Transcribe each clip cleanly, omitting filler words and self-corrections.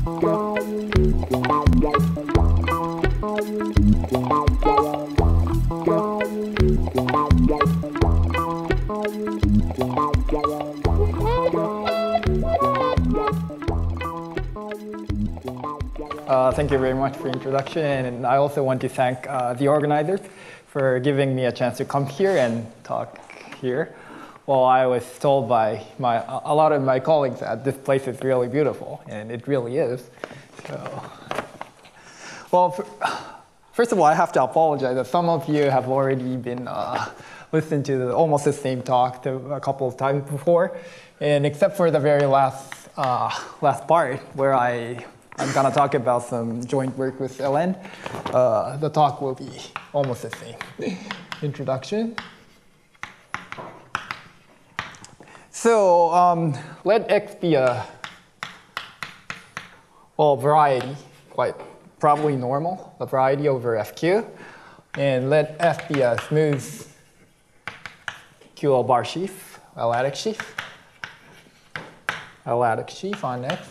Thank you very much for the introduction, and I also want to thank the organizers for giving me a chance to come here and talk here. Well, I was told by a lot of my colleagues that this place is really beautiful, and it really is. So, well, first of all, I have to apologize that some of you have already been listening to almost the same talk a couple of times before, and except for the very last part where I'm going to talk about some joint work with ln. The talk will be almost the same. Introduction. So let X be a variety, quite probably normal, a variety over FQ. And let F be a smooth QL bar sheaf, l-adic sheaf. L-adic sheaf on X.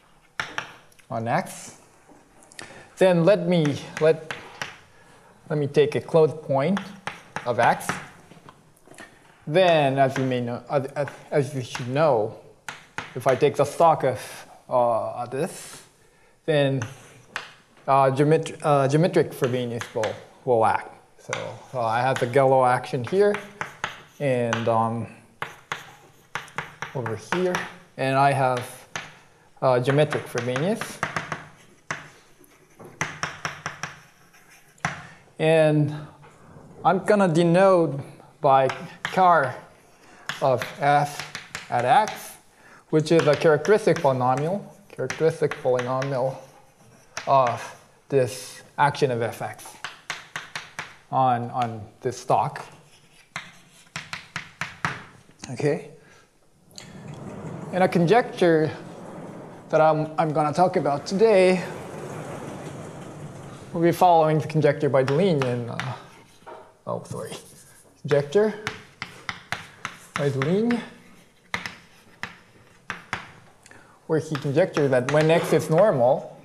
Then let me take a closed point of X. Then, as you may know, as you should know, if I take the stock of this, then geometric Frobenius will act. So I have the Gallo action here, and over here, and I have geometric Frobenius. And I'm going to denote by car of f at x, which is a characteristic polynomial of this action of fx on this stock. Okay? And a conjecture that I'm going to talk about today will be following the conjecture by Deligne conjecture by Deligne, where he conjectured that when x is normal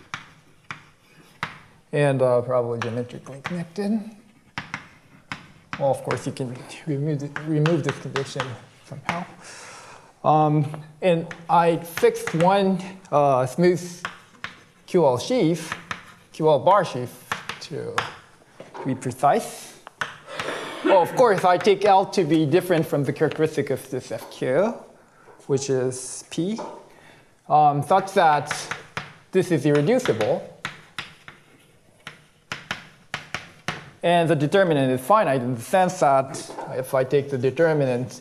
and probably geometrically connected, well, of course, you can remove this condition somehow. And I fixed one smooth QL sheaf, QL bar sheaf, to be precise. Well, of course, I take L to be different from the characteristic of this FQ, which is P, such that this is irreducible. And the determinant is finite in the sense that if I take the determinant,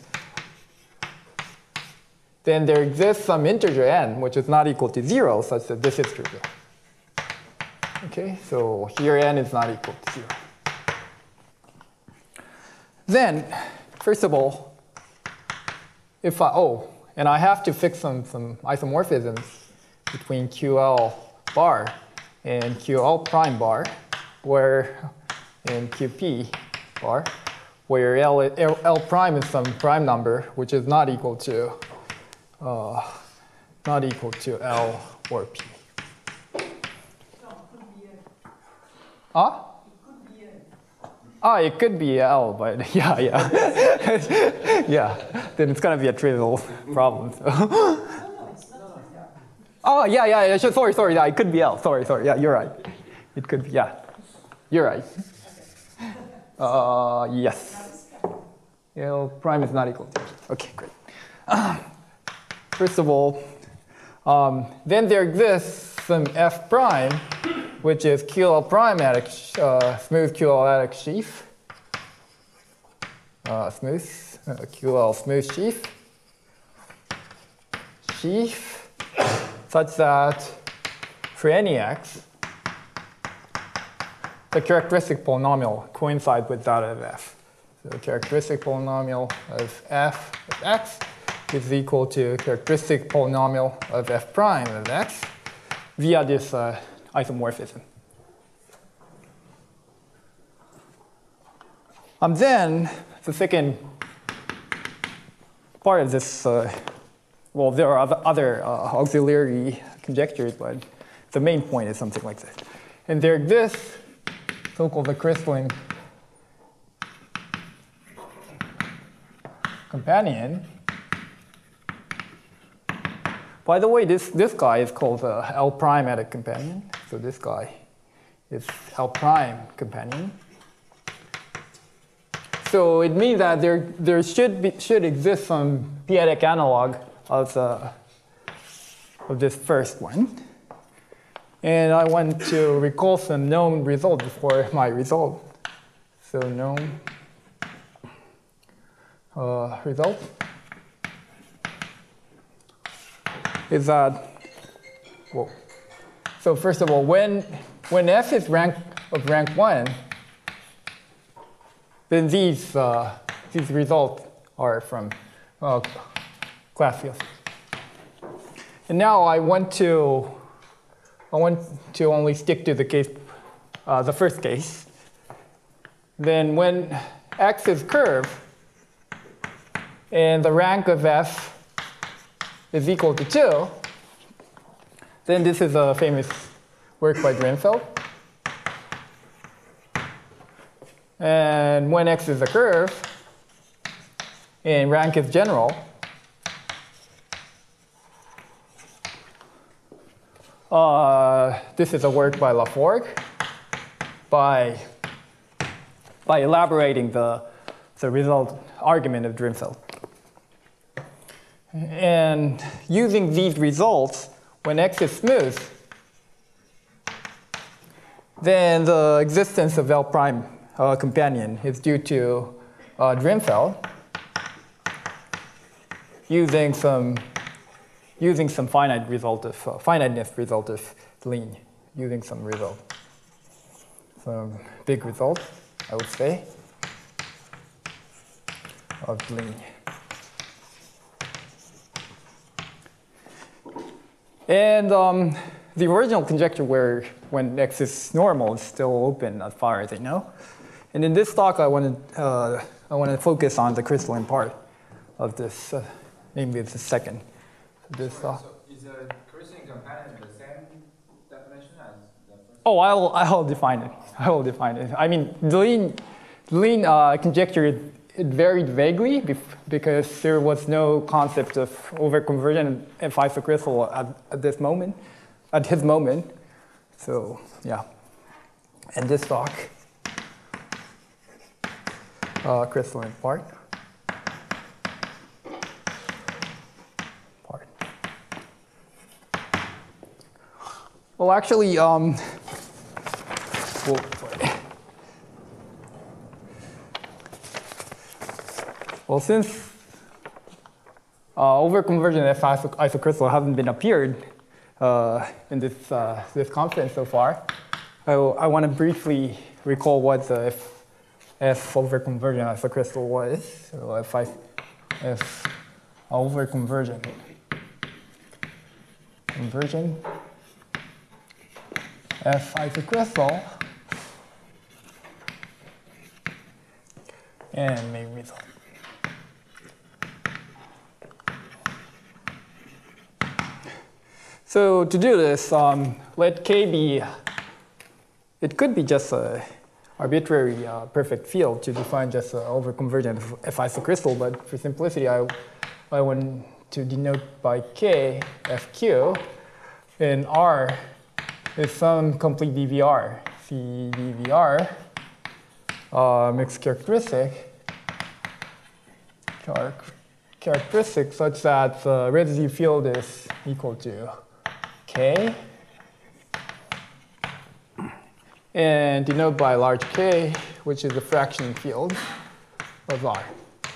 then there exists some integer n, which is not equal to 0, such that this is trivial. Okay, so here n is not equal to 0. Then, first of all, if and I have to fix some isomorphisms between QL bar and QL prime bar, where in QP bar, where L prime is some prime number which is not equal to L or P. It could be L, but yeah. Yeah, then it's going to be a trivial problem. So. Oh, yeah, sorry, yeah, it could be L. Sorry, yeah, you're right. It could be, yeah. You're right. Yes. L prime is not equal to P. Okay, great. First of all, then there exists some F prime, which is QL prime adic, smooth QL adic sheaf, QL smooth sheaf, such that for any x, the characteristic polynomial coincides with that of f. So the characteristic polynomial of f of x is equal to characteristic polynomial of f prime of x via this isomorphism. Then the second part of this well, there are other auxiliary conjectures, but the main point is something like this. And there exists so-called the crystalline companion. By the way, this guy is called the l'-adic companion. So this guy is l' companion. So it means that there should exist some p-adic analog of this first one. And I want to recall some known results for my result. So known result is that, well, so first of all, when F is rank 1, then these results are from class fields. And now I want to only stick to the case, the first case. Then when X is curved and the rank of F is equal to 2, then this is a famous work by Differential. And when X is a curve and rank is general, this is a work by Laforgue by elaborating the result argument of Differential. And using these results, when X is smooth, then the existence of L' companion is due to Differential using some finiteness result of lean, using some result, some big result, I would say, of lean. And the original conjecture where when X is normal is still open as far as I know. And in this talk, I want to focus on the crystalline part of this, namely the second. This, so is the crystalline companion the same definition as the first? Oh, I'll define it. I will define it. I mean, the lean conjecture, it varied vaguely because there was no concept of overconvergent F-isocrystal at his moment. So yeah, and this talk, crystalline part. Well, actually, well, since overconvergent F-isocrystal hasn't been appeared in this conference so far, I want to briefly recall what the F overconvergent isocrystal was. So F overconvergent F-isocrystal and main result. So to do this, let K be, it could be just an arbitrary perfect field to define just an overconvergent F-isocrystal, but for simplicity, I want to denote by K, FQ, and R is some complete DVR, C DVR, mixed characteristic such that the residue field is equal to K, and denote by large K, which is the fraction field of R.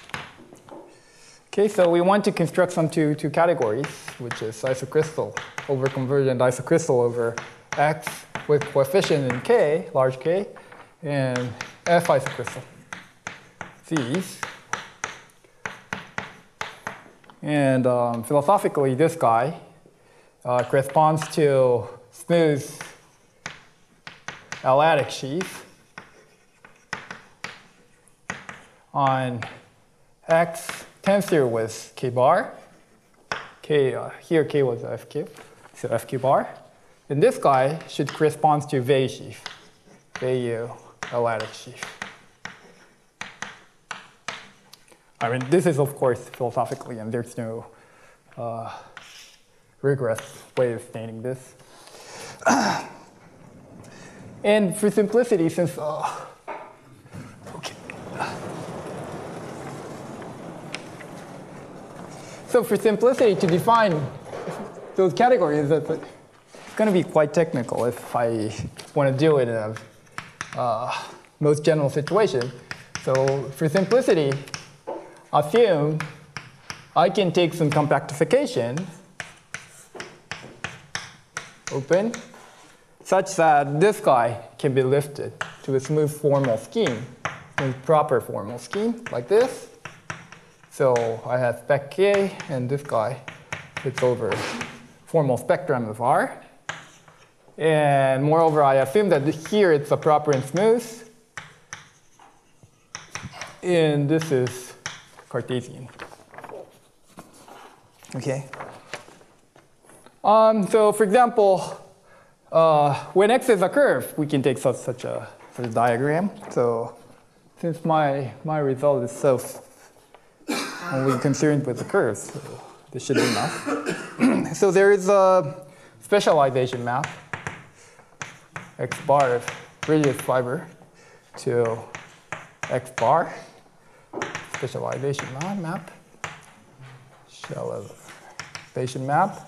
Okay, so we want to construct some two categories, which is isocrystal, overconvergent isocrystal over X with coefficient in K, large K, and F isocrystal. These. And philosophically, this guy corresponds to smooth l-adic sheaves on X tensor with K bar, K, here K was FQ, so FQ bar. Then this guy should correspond to V sheaf, VU l-adic sheaf. I mean, this is of course philosophically, and there's no rigorous way of stating this. And for simplicity, since okay. So for simplicity, to define those categories, it's going to be quite technical if I want to do it in a most general situation. So for simplicity, assume I can take some compactification, open, such that this guy can be lifted to a smooth formal scheme, a proper formal scheme, like this. So I have spec K, and this guy fits over formal spectrum of R. And moreover, I assume that here it's a proper and smooth. And this is Cartesian. Okay. So for example, when X is a curve, we can take such a diagram. So since my result is so only concerned with the curves, so this should be enough. So there is a specialization map, X bar of radius fiber to X bar, specialization map, specialization map.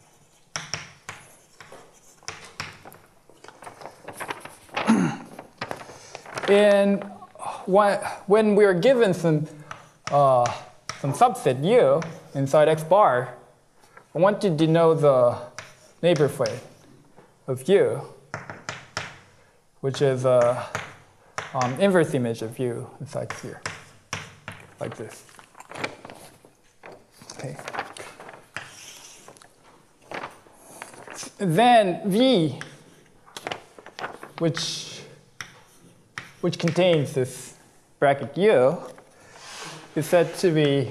And when we are given some subset U inside X bar, I want to denote the neighborhood of U, which is an inverse image of U inside here, like this. Okay. Then V, which contains this bracket U, is said to be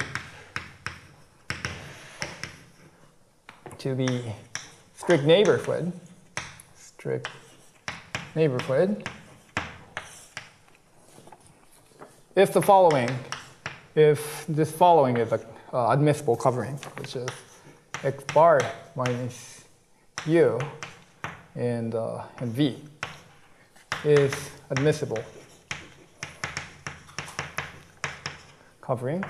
strict neighborhood. Strict neighborhood. If this following is an admissible covering, which is X bar minus U and V is admissible covering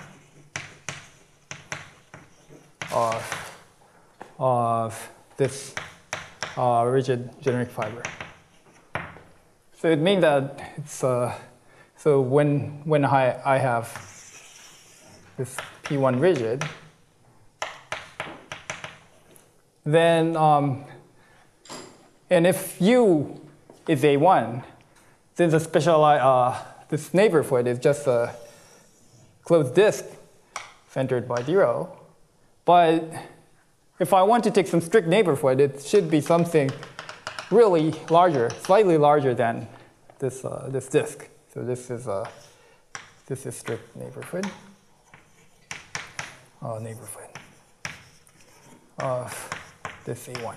of this rigid generic fiber. So it means that it's so when I have this P1 rigid, then and if U is A1, then the this neighborhood is just a closed disk centered by 0. But if I want to take some strict neighborhood, it should be something really larger, slightly larger than this disk. So this is strict neighborhood. Neighborhood of this A1.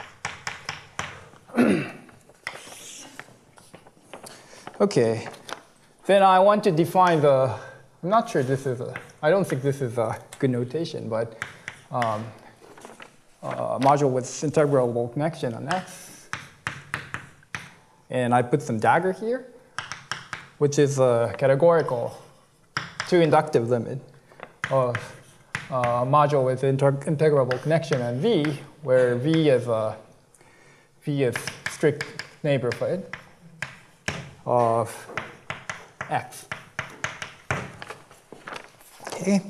Okay, then I want to define the. I'm not sure this is I don't think this is a good notation, but a module with integrable connection on X. And I put some dagger here, which is a categorical to inductive limit of a module with integrable connection on V, where V is strict neighborhood of X. Okay.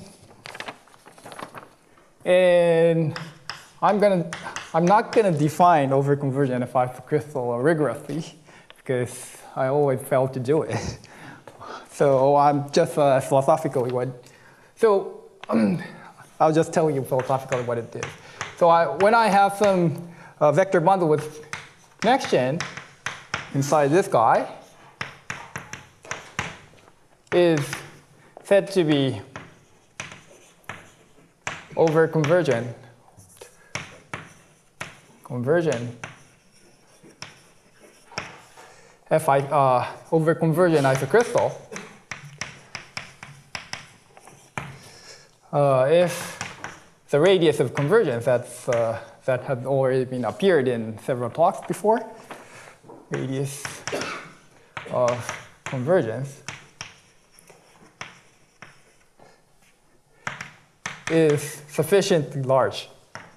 And I'm not gonna define overconvergent F-isocrystal rigorously because I always fail to do it. So I'm just philosophically what. So I'll just tell you philosophically what it is. So when I have some vector bundle with connection inside this guy is said to be overconvergent convergent overconvergent isocrystal, if the radius of convergence that had already been appeared in several talks before, radius of convergence is sufficiently large.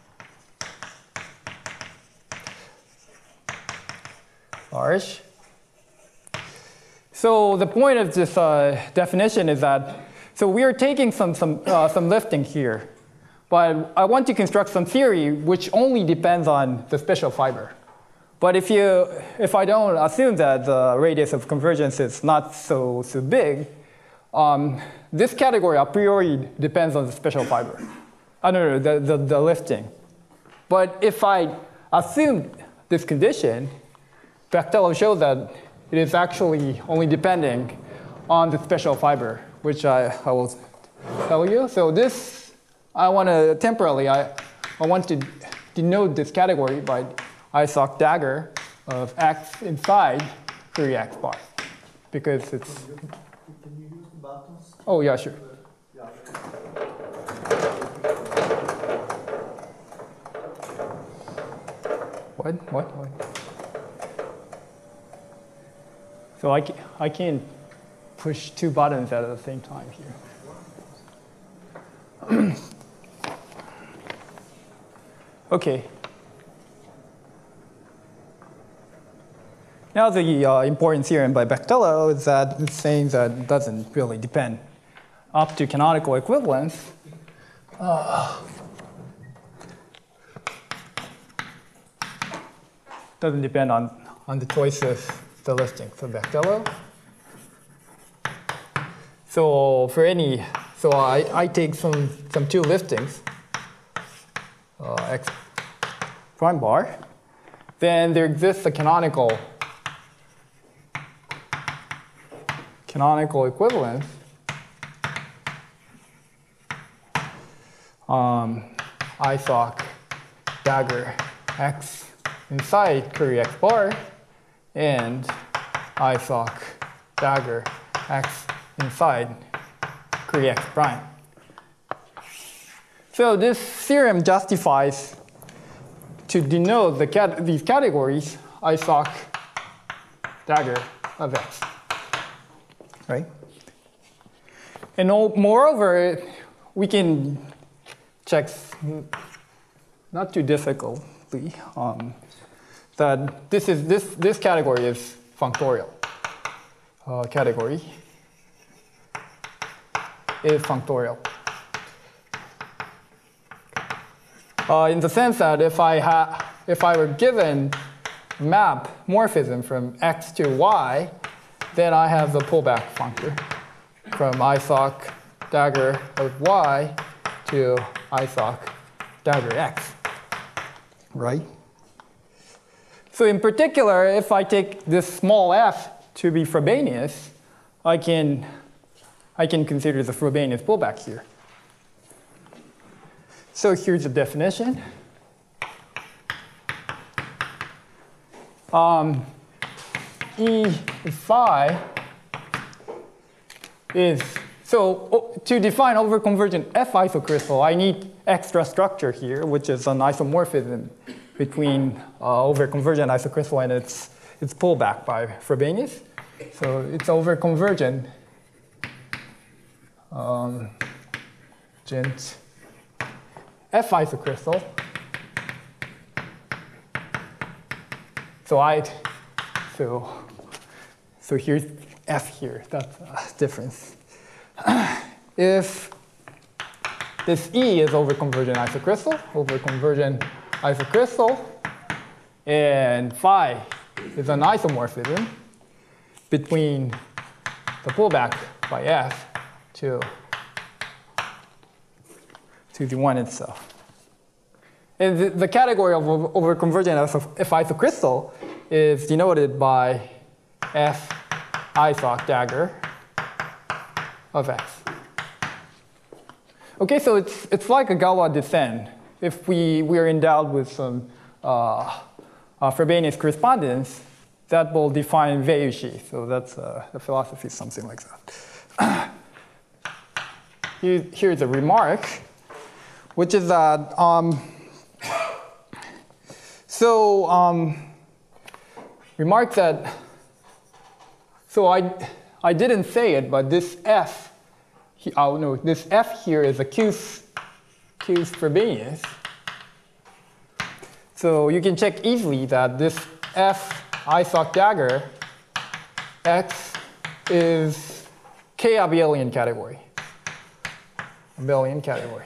So the point of this definition is that, so we are taking some lifting here, but I want to construct some theory which only depends on the special fiber. But if I don't assume that the radius of convergence is not so big, this category a priori depends on the special fiber. No, the lifting. But if I assume this condition, Bechtelov showed that it is actually only depending on the special fiber, which I will tell you. So this, I want to temporarily, I want to denote this category by isoc dagger of x inside 3x bar, because it's. Can you use the buttons? Oh yeah, sure. Yeah. What? So I can't push two buttons at the same time here. Okay. Now the important theorem by Bechtelov is that it's saying that it doesn't really depend up to canonical equivalence. Doesn't depend on the choice of the listing. So Bechtelov. So for any, so I take some two listings, x prime bar. Then there exists a canonical equivalence isoc dagger x inside curry x bar and isoc dagger x inside curry x prime. So this theorem justifies to denote these categories isoc dagger of x. Right? And moreover, we can check not too difficultly that this category is functorial. Category is functorial. In the sense that if I were given map morphism from x to y, then I have the pullback functor from isoc dagger of y to isoc dagger x, right? So in particular, if I take this small f to be Frobenius, I can consider the Frobenius pullback here. So here's the definition. E phi is, so to define overconvergent F-isocrystal, I need extra structure here, which is an isomorphism between overconvergent isocrystal and its pullback by Frobenius. So it's overconvergent F-isocrystal. So here's F here, that's a difference. If this E is overconvergent isocrystal, and phi is an isomorphism between the pullback by F to the one itself. And the category of overconvergent F-isocrystal is denoted by F isoc dagger of x. Okay, so it's like a Galois descent. If we are endowed with some Frobenius correspondence, that will define value sheaves. So that's the philosophy is something like that. Here's a remark, which is that remark that, so I didn't say it, but this F, no, this F here is a Q's Frobenius. So you can check easily that this F isoc dagger X is K abelian category. Abelian category.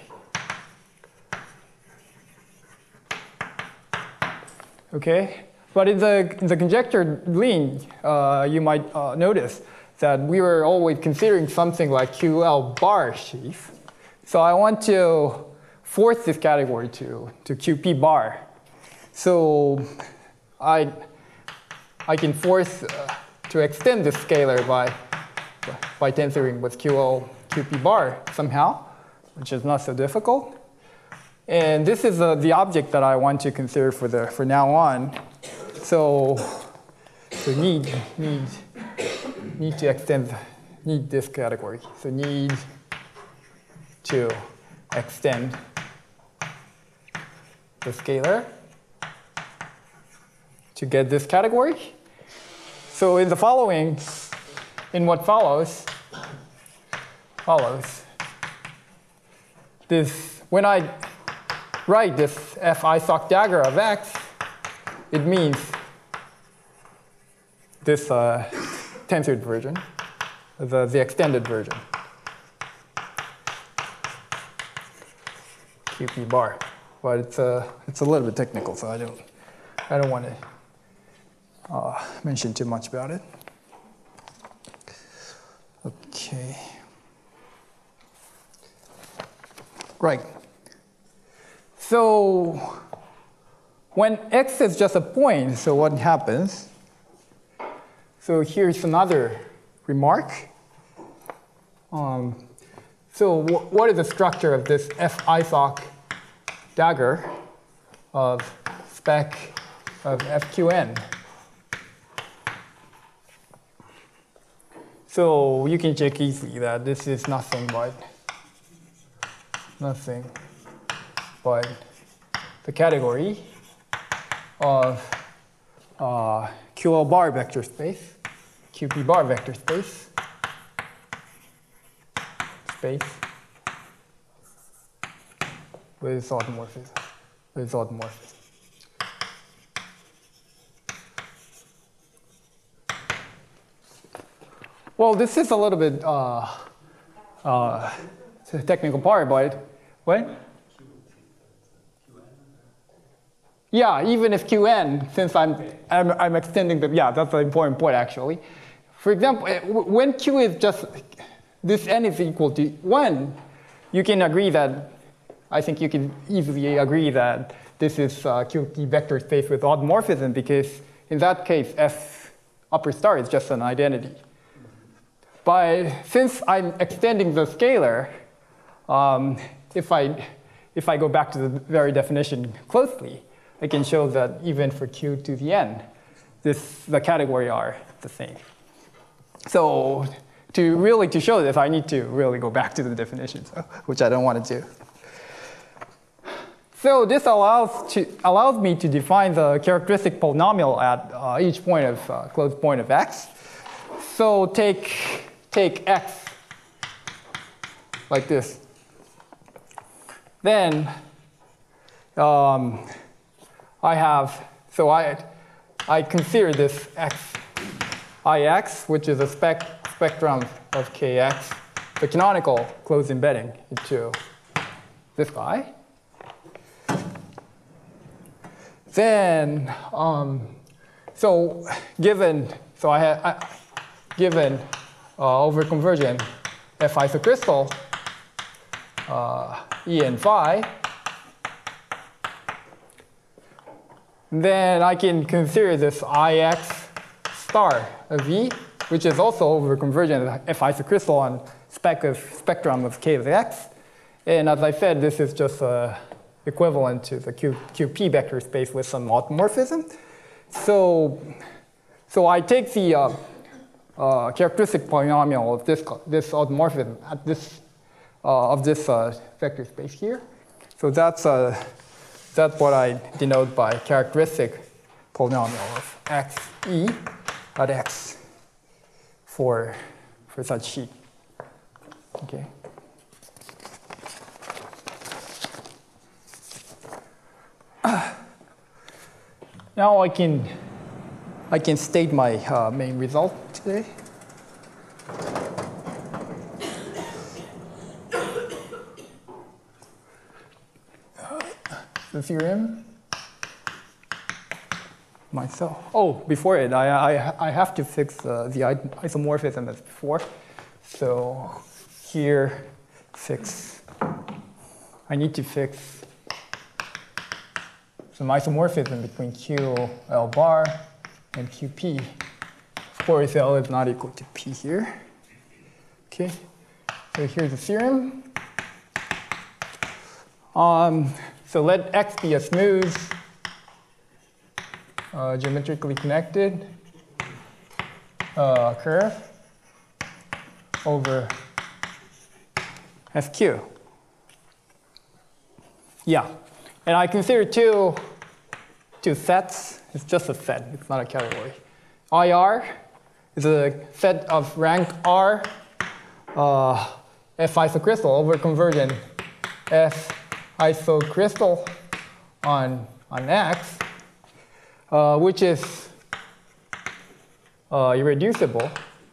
Okay, but in the conjectured line, you might notice that we were always considering something like QL bar sheaf. So I want to force this category to QP bar. So I can force to extend this scalar by tensoring with QP bar somehow, which is not so difficult. And this is the object that I want to consider for now on. So need to extend this category. So need to extend the scalar to get this category. So in the following, in what follows this, when I write this F isoc dagger of X, it means this tensored version, the extended version, QP bar. But it's a little bit technical, so I don't want to mention too much about it. Okay. Right. So when X is just a point, so what happens? So here's another remark. So what is the structure of this F isoc dagger of spec of FQN? So you can check easily that this is nothing but the category of QL bar vector space, QP bar vector space, with isomorphism. Well, this is a little bit technical part, but what? Yeah, even if Qn, since I'm extending the, yeah, that's an important point actually. For example, when Q is just, this n is equal to 1, you can agree that, I think you can easily agree that this is QP vector space with automorphism, because in that case, F upper star is just an identity. But since I'm extending the scalar, if I go back to the very definition closely, I can show that even for Q to the n, the category are the same. So to show this, I need to really go back to the definitions, which I don't want to do. So this allows me to define the characteristic polynomial at each point of closed point of X. So take X like this. Then I consider this X Ix, which is a spectrum of Kx, the canonical closed embedding into this guy. Then, given overconvergent F-isocrystal E and phi, then I can consider this Ix star of E, which is also overconvergent F-isocrystal on spectrum of K of X. And as I said, this is just a equivalent to the QP vector space with some automorphism. So I take the characteristic polynomial of this automorphism at this of this vector space here. So that's what I denote by characteristic polynomial of x e at x for such sheet. Okay. Now I can state my main result today. The theorem myself. Oh, before it, I have to fix the isomorphism as before. So here, I need to fix some isomorphism between QL bar and QP. Of course, L is not equal to P here. Okay, so here's the theorem. So let X be a smooth, geometrically connected curve over SQ. Yeah, and I consider two sets. It's just a set, it's not a category. IR is a set of rank R, F-isocrystal overconvergent F-isocrystal on X, which is irreducible.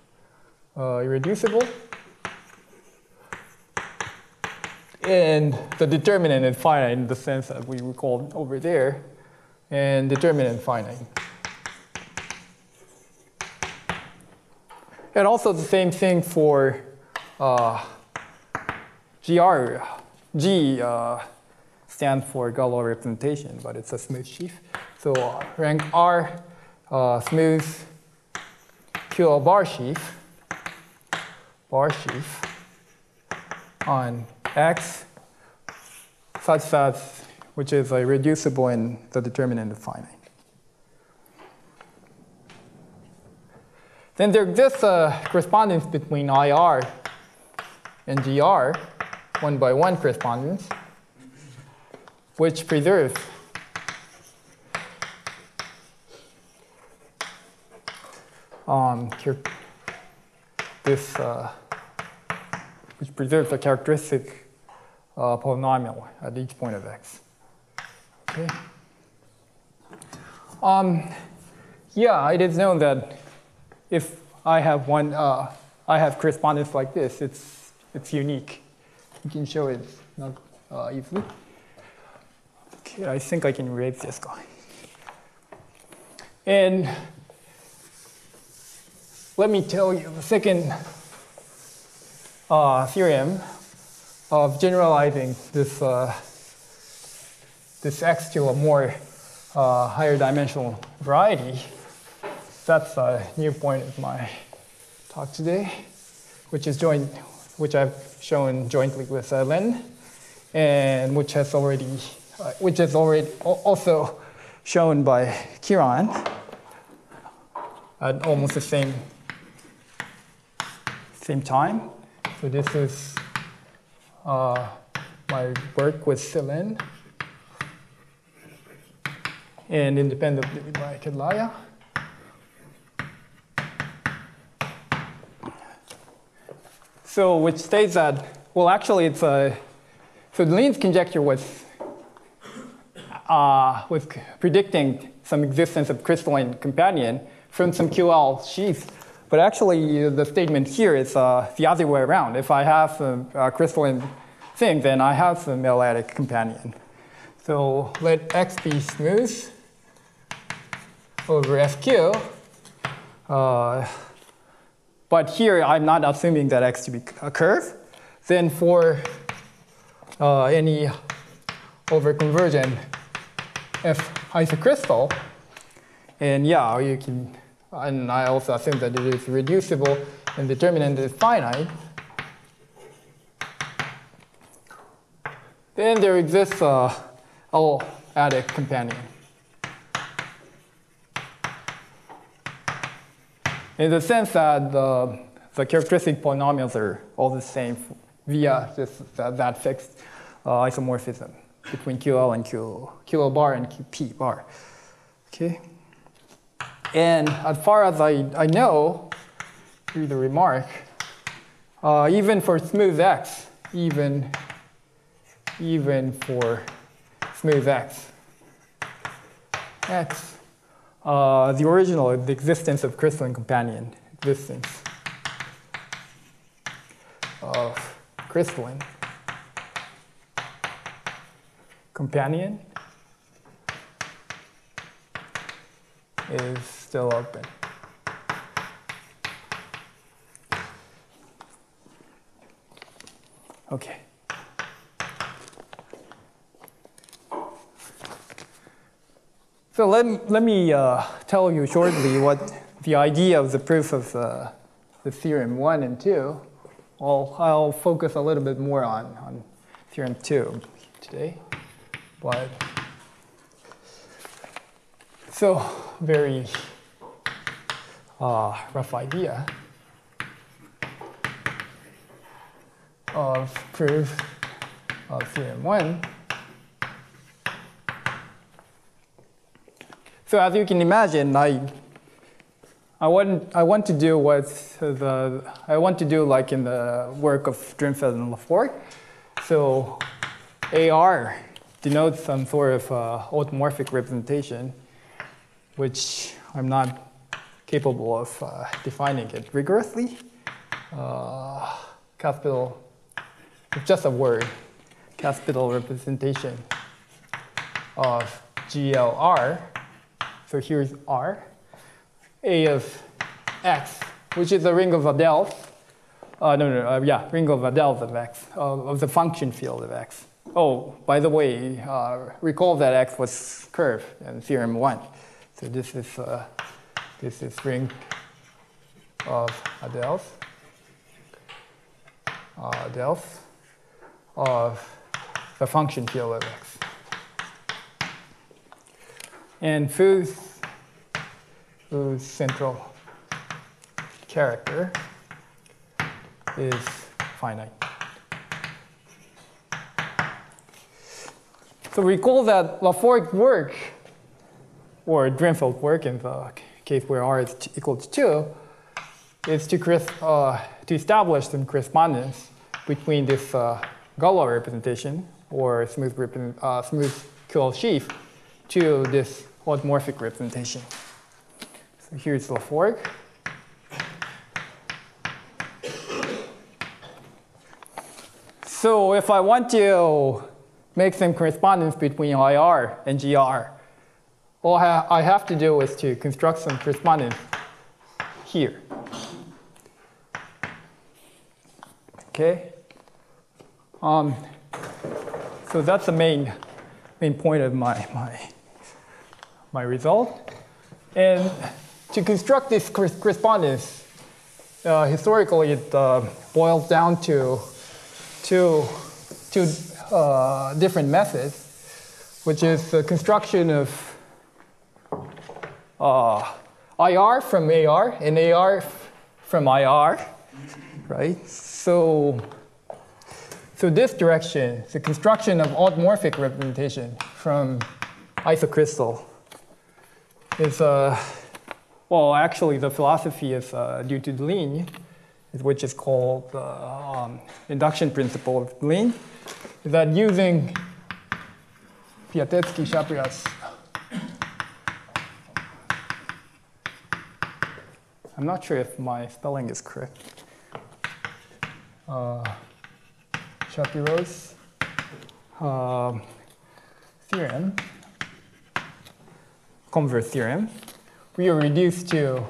And the determinant is finite in the sense that we recalled over there, and determinant finite. And also the same thing for GR. G stands for Galois representation, but it's a smooth sheaf. So rank R, smooth QL bar sheaf on X, such that which is irreducible and the determinant is finite. Then there exists a correspondence between IR and GR, one-by-one correspondence, which preserves the characteristic polynomial at each point of X. Okay. Yeah, it is known that if I have correspondence like this, it's unique. You can show it not easily. Okay, I think I can erase this guy. And let me tell you the second theorem of generalizing this X to a more higher dimensional variety. That's a new point of my talk today, which I've shown jointly with Len, and which is already also shown by Kiran at almost the same time. So this is my work with Len, and independently by Kedlaya. So which states that, well, actually it's so Lean's conjecture was predicting some existence of crystalline companion from some QL sheaves. But actually the statement here is the other way around. If I have some crystalline thing, then I have some l-adic companion. So let X be smooth over SQ. But here, I'm not assuming that X to be a curve. Then for any overconvergent F-isocrystal, and yeah, you can, and I also assume that it is reducible and determinant is finite. Then there exists l-adic companion. In the sense that the characteristic polynomials are all the same via that fixed isomorphism between QL and QL bar and QP bar. Okay. And as far as I know, through the remark, even for smooth x, even for smooth x, the original, the existence of crystalline companion, existence of crystalline companion is still open. Okay. So let me tell you shortly what the idea of the proof of the theorem 1 and 2. Well, I'll focus a little bit more on theorem 2 today. But so very rough idea of proof of theorem 1. So as you can imagine, I want to do like in the work of Drinfeld and Laforgue. So AR denotes some sort of automorphic representation, which I'm not capable of defining it rigorously. Capital, it's just a word, capital representation of GLR. So here's R, A of X, which is a ring of Adels. Ring of Adels of X, of the function field of X. Oh, by the way, recall that X was curved in theorem 1. So this is ring of Adels. Of the function field of X. And whose central character is finite. So recall that Laforgue's work, or Drinfeld's work in the case where R is equal to 2, is to establish some correspondence between this Galois representation, or smooth QL sheaf, to this automorphic representation. So here's Laforgue. So if I want to make some correspondence between IR and GR, all I have to do is to construct some correspondence here. Okay. So that's the main point of my result. And to construct this correspondence, historically it boils down to two different methods, which is the construction of IR from AR and AR from IR, right? So this direction, the construction of automorphic representation from isocrystal is, well, actually the philosophy is due to Deligne, which is called the induction principle of Deligne, is that using Piatetsky-Shapriat's, I'm not sure if my spelling is correct, Shapiro's theorem, converse theorem, we are reduced to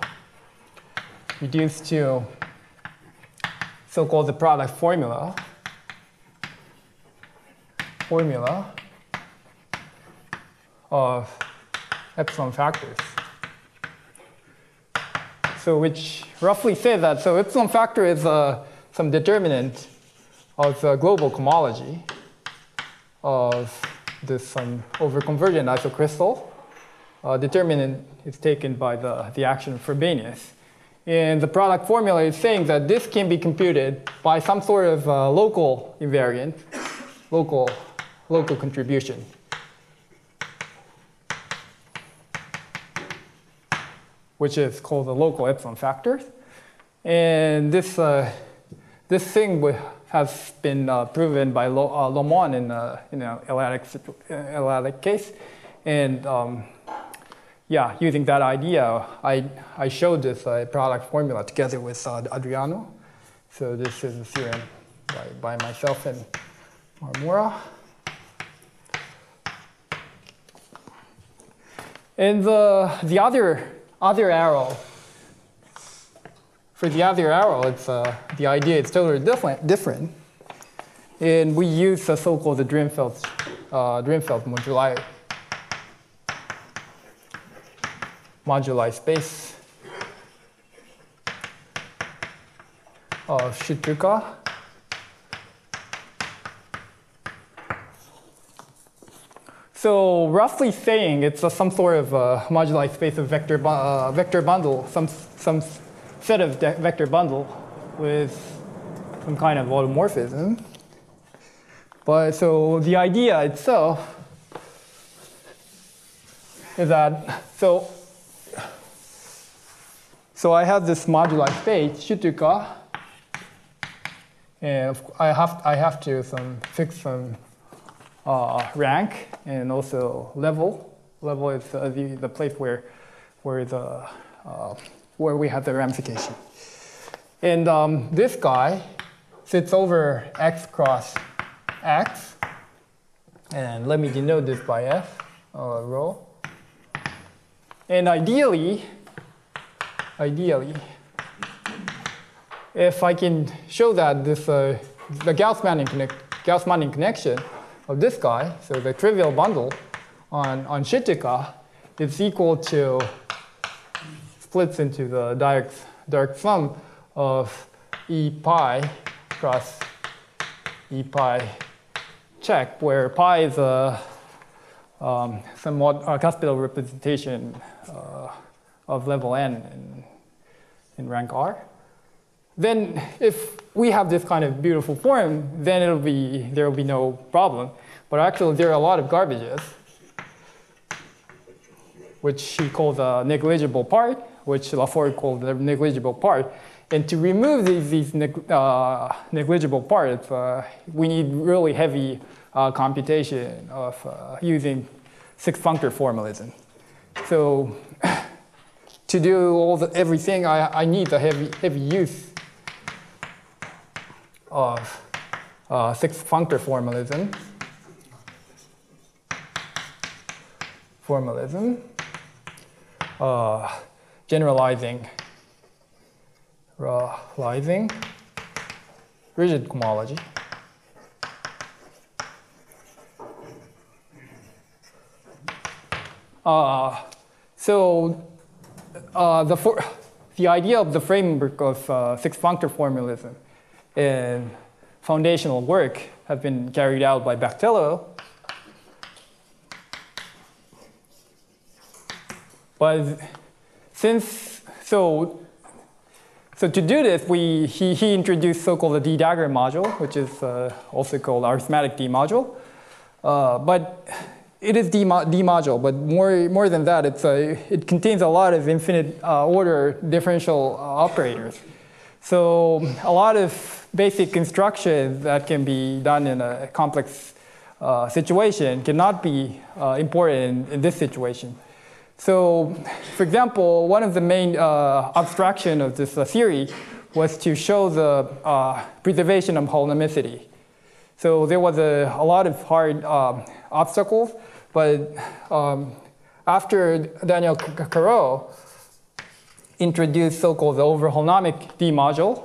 so-called the product formula of epsilon factors. So which roughly says that, so epsilon factor is some determinant of the global cohomology of this overconvergent isocrystal. Determinant is taken by the action of Frobenius. And the product formula is saying that this can be computed by some sort of local invariant, local contribution. Which is called the local epsilon factors. And this thing has been proven by Lomon in an l-adic case. And yeah, using that idea, I showed this product formula together with Adriano. So this is a theorem by myself and Marmura. And the other arrow, for the other arrow, it's the idea is totally different. And we use the so-called Drinfeld moduli space of Schutruka. So roughly saying, it's some sort of moduli space of vector bundle, some set of vector bundle with some kind of automorphism. But so the idea itself is that so I have this moduli space Schutruka, and I have to fix some rank and also level. Level is the place where we have the ramification. And this guy sits over x cross x. And let me denote this by f, rho. And ideally, if I can show that this the Gauss-Manning connection of this guy, so the trivial bundle on Schutruka, is equal to, splits into the direct sum of E pi cross E pi check, where pi is a somewhat Caspidal representation of level n in rank R. Then if we have this kind of beautiful form, then there will be no problem. But actually there are a lot of garbages, which he calls a negligible part, which Lafort called the negligible part. And to remove these negligible parts, we need really heavy computation of using six-functor formalism. So to do everything, I need a heavy use of six-functor formalism, generalizing rigid cohomology. So the idea of the framework of six-functor formalism and foundational work have been carried out by Bactello. But so to do this, he introduced so-called the D-dagger module, which is also called Arithmetic D-module. But it is D-module, but more than that, it contains a lot of infinite order differential operators. So a lot of basic constructions that can be done in a complex situation cannot be imported in this situation. So, for example, one of the main abstraction of this theory was to show the preservation of homonomicity. So there was a lot of hard obstacles, but after Daniel Carreau introduced so-called the overholonomic D-module,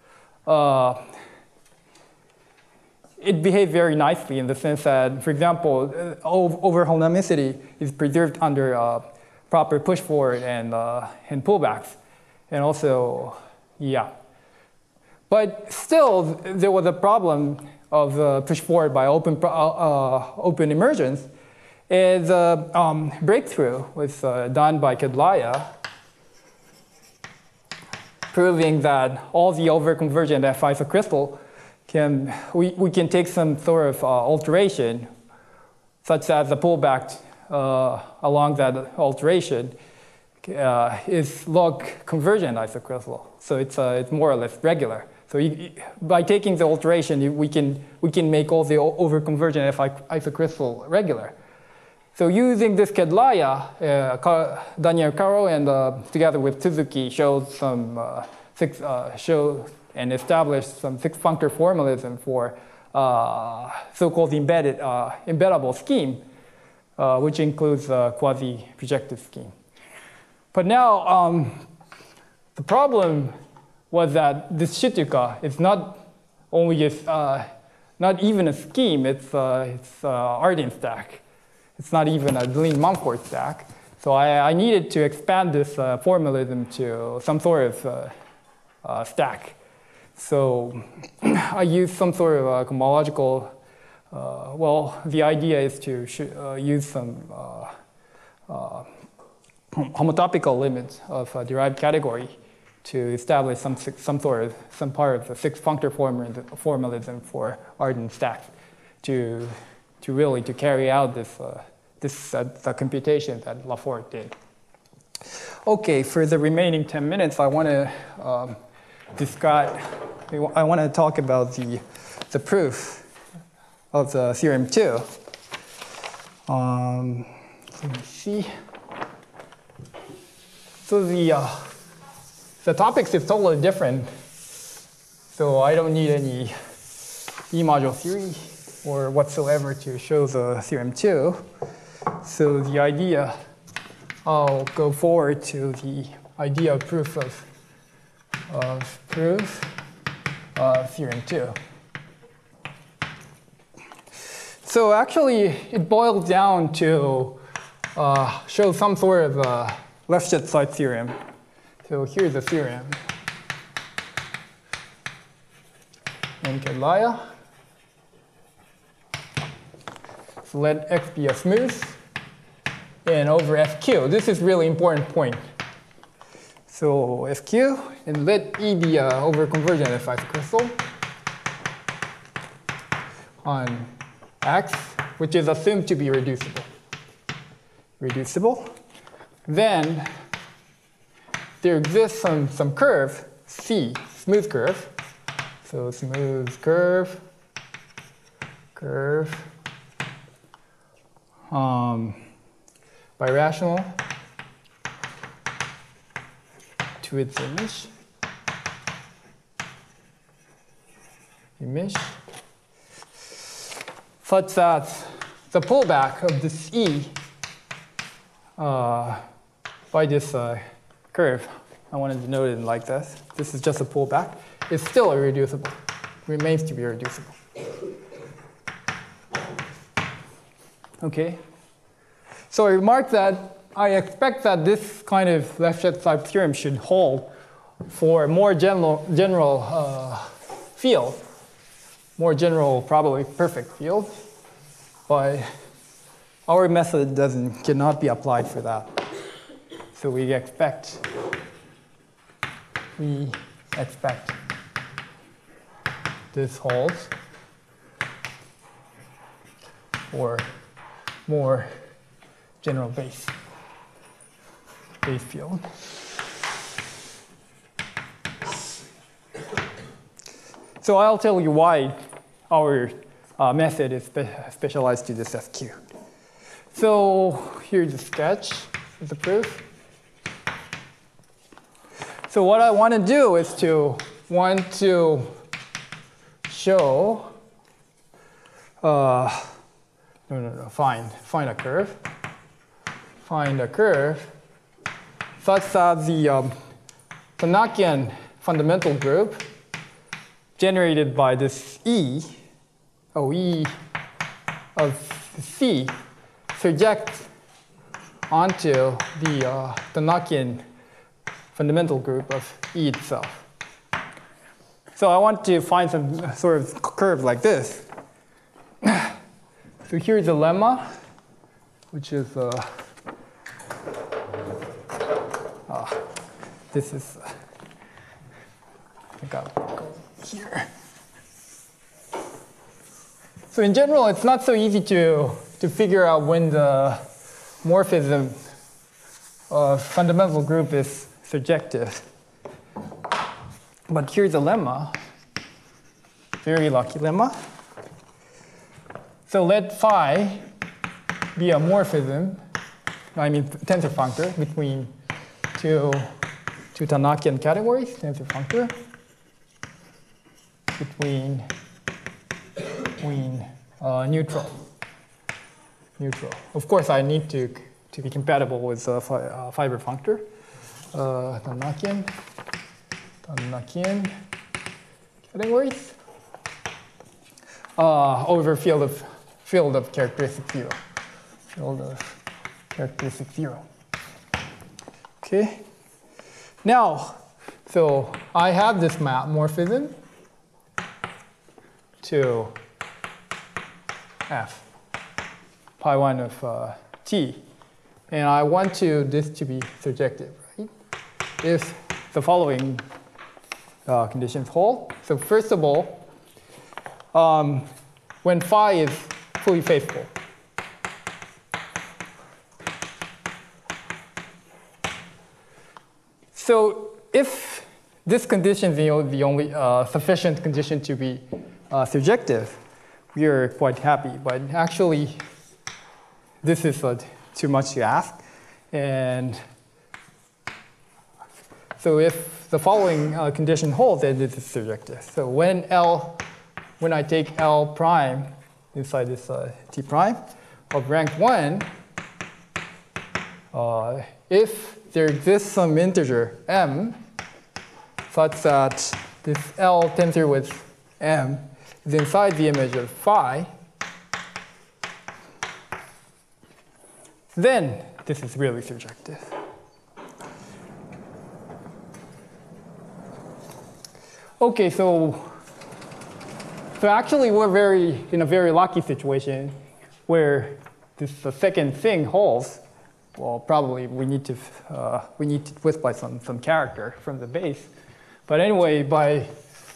it behaved very nicely in the sense that, for example, overholonomicity is preserved under proper push forward and pullbacks. And also, yeah. But still, there was a problem of pushed forward by open emergence is a breakthrough was done by Kedlaya, proving that all the overconvergent F-isocrystal we can take some sort of alteration, such as the pullback along that alteration is log convergent isocrystal. So it's more or less regular. So by taking the alteration, we can make all the overconvergent F-isocrystal regular. So using this Kedlaya, Daniel Caro and together with Suzuki showed some and established some six-functor formalism for so-called embeddable scheme, which includes a quasi-projective scheme. But now the problem was that this Shituka is not only not even a scheme; it's Arden stack. It's not even a lean Mumford stack. So I needed to expand this formalism to some sort of stack. So I used some sort of cohomological. Well, the idea is to use some homotopical limits of a derived category to establish some part of the six-functor formalism for Arden stacks to really carry out the computation that Lafort did. Okay, for the remaining 10 minutes, I want to talk about the proof of the theorem 2. Let me see. So the topics is totally different. So I don't need any D-module theory or whatsoever to show the theorem 2. So the idea, I'll go forward to the idea of proof of theorem 2. So actually, it boils down to show some sort of Lefschetz side theorem. So here's the theorem. And Kedlaya. So let X be a smooth. And over FQ. This is really important point. So FQ, and let E be a overconvergent F-isocrystal on X, which is assumed to be reducible. Then there exists some curve, C, smooth curve. So smooth curve, birational to its image, such that the pullback of this E by this curve, I wanted to note it like this. This is just a pullback. It's still irreducible, remains to be irreducible. Okay. So I remarked that I expect that this kind of Lefschetz type theorem should hold for more general field, more general, probably perfect field, but our method cannot be applied for that. So we expect this holds for more general base field. So I'll tell you why our method is specialized to this FQ. So here's a sketch of the proof. So what I want to do is show find a curve. Find a curve such that the Tannakian fundamental group generated by this E of C projects onto the Tannakian fundamental group of E itself. So I want to find some sort of curve like this. So here's a lemma, which is this is I got to go here. So in general, it's not so easy to figure out when the morphism of fundamental group is surjective. But here's a lemma, very lucky lemma. So let phi be a morphism, I mean tensor functor between two Tannakian categories, tensor functor between neutral. Of course, I need to be compatible with fiber functor, Tannakian categories over field of characteristic 0. Field of characteristic 0. Okay. Now, so I have this map morphism to f, pi 1 of t. And I want this to be surjective, right? If the following conditions hold. So first of all, when phi is fully faithful, so if this condition is the only sufficient condition to be surjective, we are quite happy. But actually, this is too much to ask. And so if the following condition holds, then this is surjective. So when I take L prime inside this T prime of rank 1, if there exists some integer m such that this L tensor with m is inside the image of phi, then this is really surjective. Okay, so actually we're in a very lucky situation where the second thing holds. Well, probably we need to twist by some character from the base. But anyway, by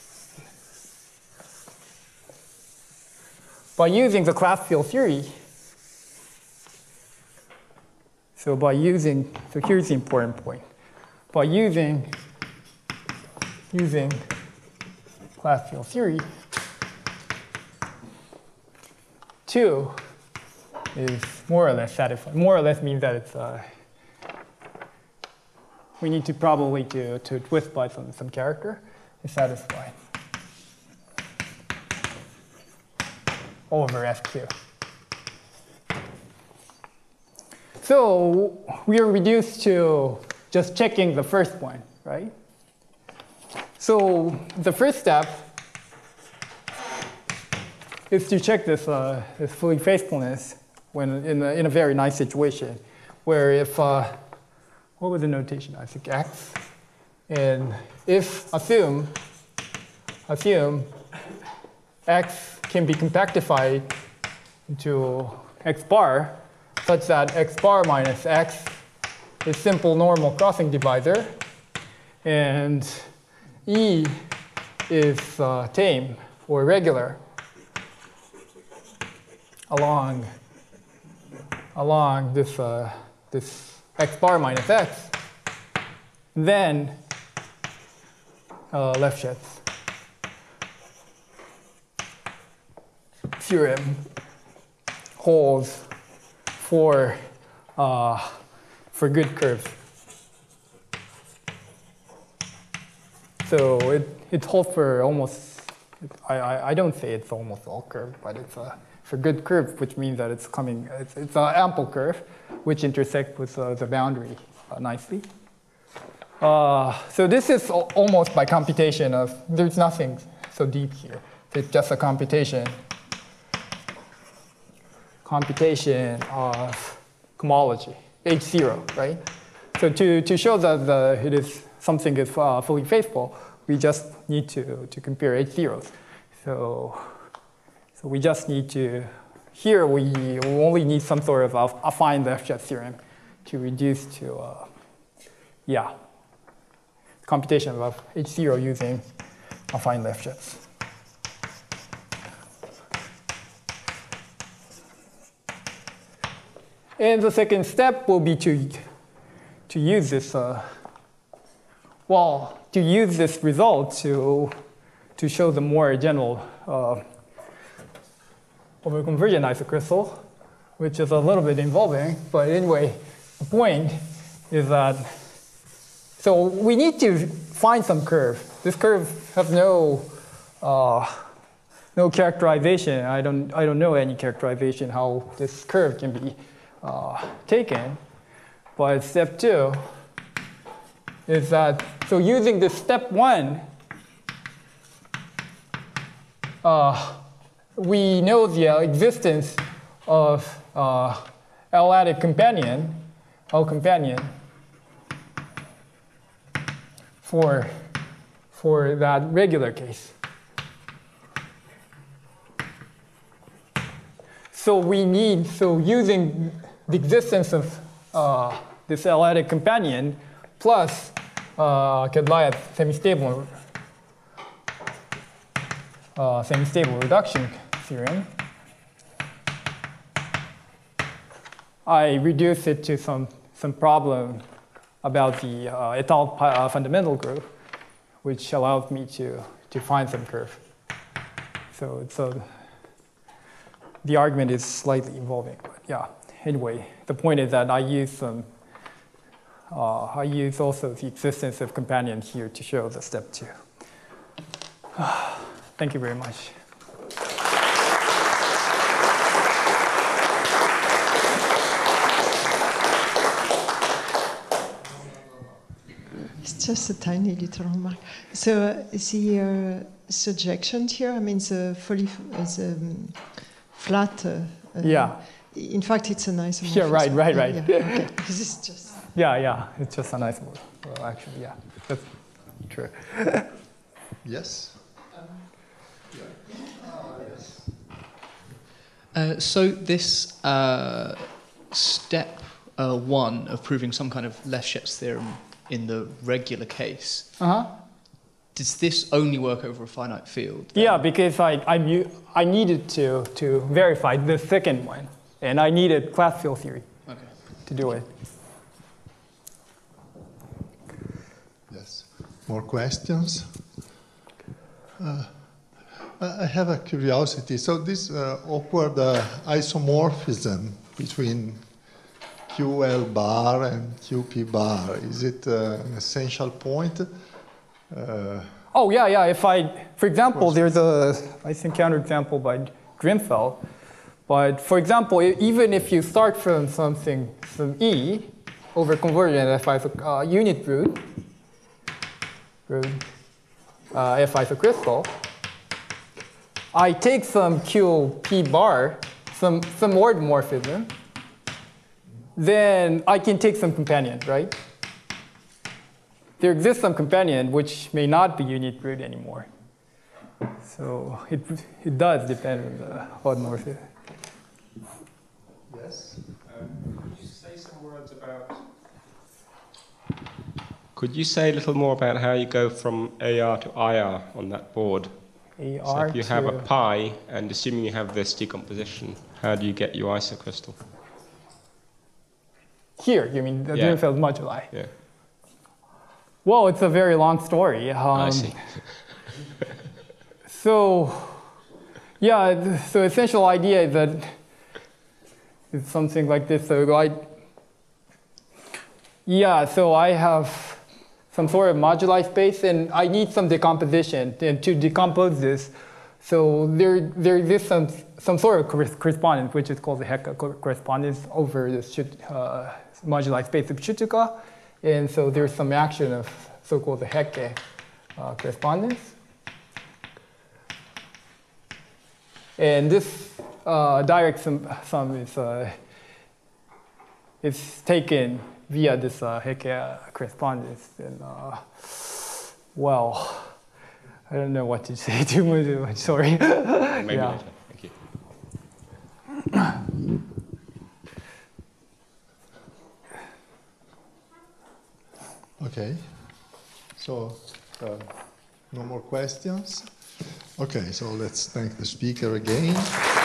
using the class field theory, so here's the important point. By using class field theory, 2 is more or less satisfied. More or less means that it's we need to probably to twist by some character is satisfied over SQ. So we are reduced to just checking the first one, right? So the first step is to check this fully faithfulness when in a very nice situation, where if what was the notation? I think x, and if assume x can be compactified into x bar, such that x bar minus x is simple normal crossing divisor, and E is tame or regular along this x bar minus x, then Lefschetz theorem holds for good curves. So it holds for almost, I don't say it's almost all curve, but it's for good curve, which means that it's an ample curve, which intersects with the boundary nicely. So this is almost by computation of, there's nothing so deep here. It's just a computation of cohomology, H0, right? So to show that something is fully faithful, we just need to compare H0s. So we just need to, here we only need some sort of affine Lefschetz theorem to reduce to, computation of H0 using affine Lefschetz. And the second step will be to use this, to use this result to show the more general overconvergent isocrystal, which is a little bit involving. But anyway, the point is that, so we need to find some curve. This curve has no characterization. I don't know any characterization how this curve can be taken. But step 2 is that, so using this step 1, we know the existence of l-adic companion, L companion, for that regular case. So using the existence of this l-adic companion plus Kedlaev semi-stable reduction theorem, I reduce it to some problem about the étale fundamental group, which allows me to find some curve. So the argument is slightly involving, but yeah. Anyway, the point is that I use also the existence of companion here to show the step 2. Thank you very much. It's just a tiny little remark. So the surjection here, I mean the flat. Yeah. In fact, it's a nice. Yeah, right. Yeah, okay. This is just. Yeah, it's just a nice word. Well, actually, yeah, that's true. Yes. So this step 1 of proving some kind of Lefschetz theorem in the regular case, does this only work over a finite field? Yeah, because I needed to verify the second one, and I needed class field theory to do it. Yes. More questions? I have a curiosity. So this awkward isomorphism between QL bar and QP bar, is it an essential point? Oh, yeah. If for example, there's I think, counterexample by Grimfeld. But for example, even if you start from some E over convergent F unit root F-isocrystal, I take some QP bar, some ordomorphism, then I can take some companion, right? There exists some companion which may not be unit root anymore. So it does depend on the ordomorphism. Yes. Could you say some words about? Could you say a little more about how you go from AR to IR on that board? AR so if you have a pi, and assuming you have this decomposition, how do you get your isocrystal? Here, you mean the Dirichlet moduli? Yeah. Well, it's a very long story. I see. So essential idea is that it's something like this. So I have some sort of moduli space, and I need some decomposition. And to decompose this, so there exists some sort of correspondence, which is called the Hecke correspondence over the moduli space of Schutzka. And so there's some action of so-called the Hecke correspondence. And this direct sum is taken via this Hecke correspondence. And I don't know what to say too much. Sorry. Maybe Yeah. later. Thank you. Okay. So, no more questions? Okay, so let's thank the speaker again.